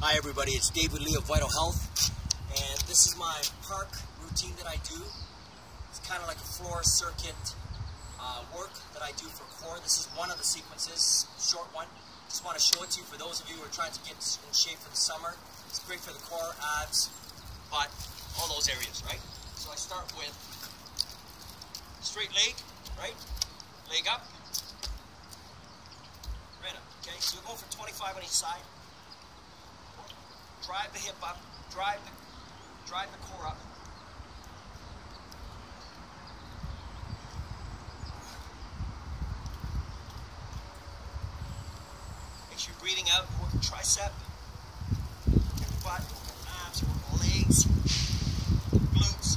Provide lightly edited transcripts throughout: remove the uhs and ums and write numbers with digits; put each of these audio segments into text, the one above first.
Hi everybody, it's David Lee of Vital Health, and this is my park routine that I do. It's kind of like a floor circuit work that I do for core. This is one of the sequences, short one. Just want to show it to you for those of you who are trying to get in shape for the summer. It's great for the core, abs, butt, all those areas, right? So I start with straight leg, right? Leg up, right up, okay? So we're going for 25 on each side. Drive the hip up, drive the core up. Make sure you're breathing out, working tricep, working butt, working abs, working legs, glutes.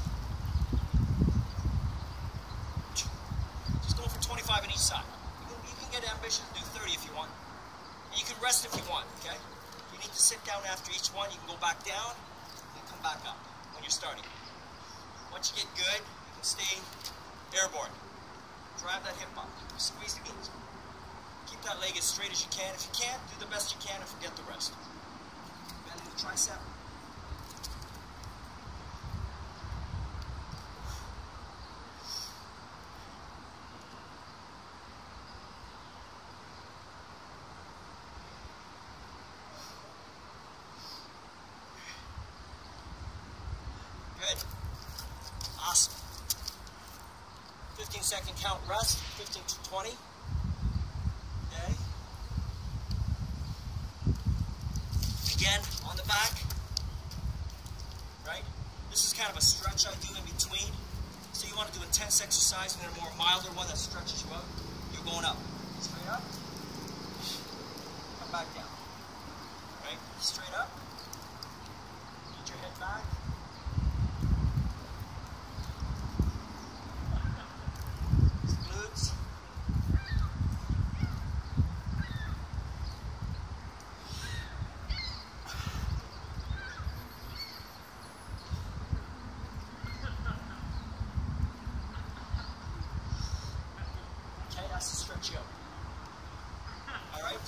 Just going for 25 on each side. You can get ambitious and do 30 if you want. And you can rest if you want, okay? You need to sit down after each one. You can go back down and come back up when you're starting. Once you get good, you can stay airborne. Drive that hip up. Squeeze the glutes. Keep that leg as straight as you can. If you can't, do the best you can and forget the rest. Bend the tricep. Good. Awesome. 15-second count rest, 15 to 20. Okay. Again, on the back. Right? This is kind of a stretch I do in between. So you want to do intense exercise and then a more milder one that stretches you out. You're going up. Straight up. Come back down. Right? Straight up. Get your head back. That's to stretch you out. Alright?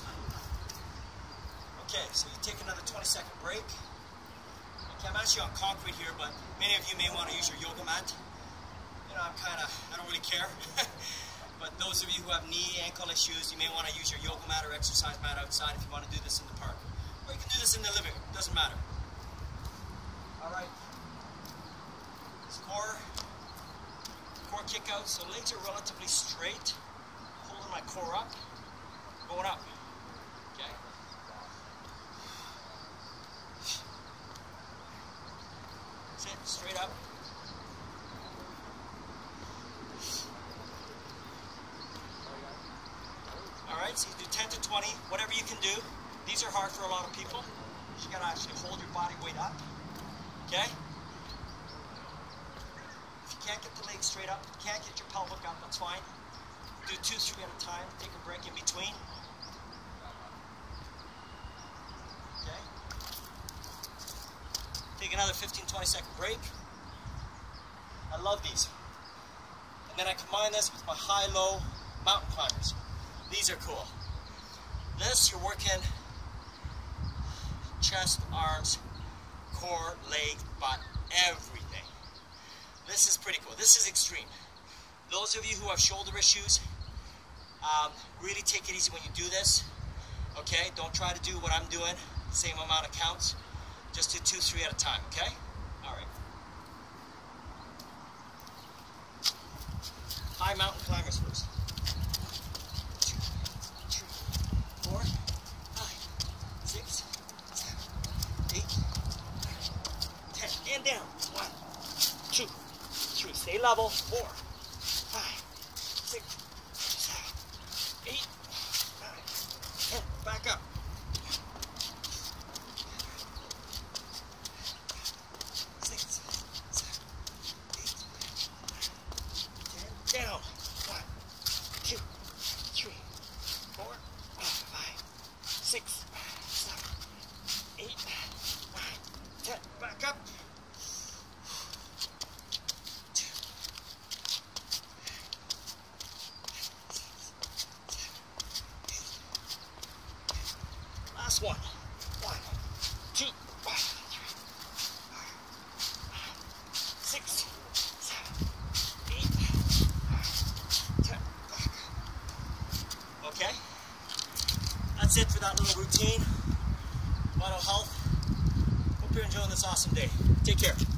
Okay, so you take another 20-second break. Okay, I'm actually on concrete here, but many of you may want to use your yoga mat. You know, I don't really care. But those of you who have knee, ankle issues, you may want to use your yoga mat or exercise mat outside if you want to do this in the park. Or you can do this in the living room, doesn't matter. Alright. Core kick out, so legs are relatively straight. Holding my core up, going up, okay? Sit straight up. Alright, so you do 10 to 20, whatever you can do. These are hard for a lot of people. You gotta actually hold your body weight up, okay? If you can't get the legs straight up, you can't get your pelvic up, that's fine. Do 2, 3 at a time. Take a break in between. Okay. Take another 15-20-second break. I love these. And then I combine this with my high-low mountain climbers. These are cool. This, you're working chest, arms, core, leg, butt, everything. This is pretty cool. This is extreme. Those of you who have shoulder issues, really take it easy when you do this. Okay, don't try to do what I'm doing, same amount of counts. Just do 2, 3 at a time, okay? All right. High mountain climbers first. 2, 3, 4, 5, 6, 7, 8, 9, 10. And down. 1, 2, 3. Stay level. 4, 5, 6, 7, 8, 9, 10. Back up. 6, 7, 8, 9, 10. Down. 1, 2, 3, 4, 5, 6, 7, 8, 9, 10. Back up. Last one. 1, 2, 6, 7, 8, 10. Okay? That's it for that little routine. Vital Health. Hope you're enjoying this awesome day. Take care.